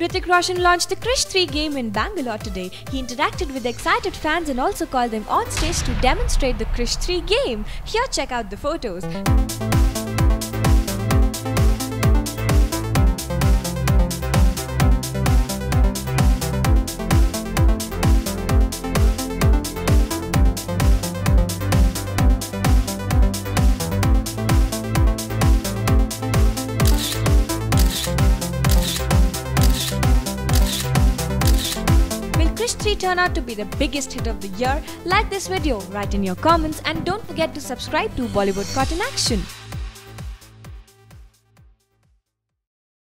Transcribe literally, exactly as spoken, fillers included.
Hrithik Roshan launched the Krrish three game in Bangalore today. He interacted with excited fans and also called them on stage to demonstrate the Krrish three game. Here, check out the photos. Krrish three turn out to be the biggest hit of the year? Like this video, write in your comments and don't forget to subscribe to Bollywood Caught in Action.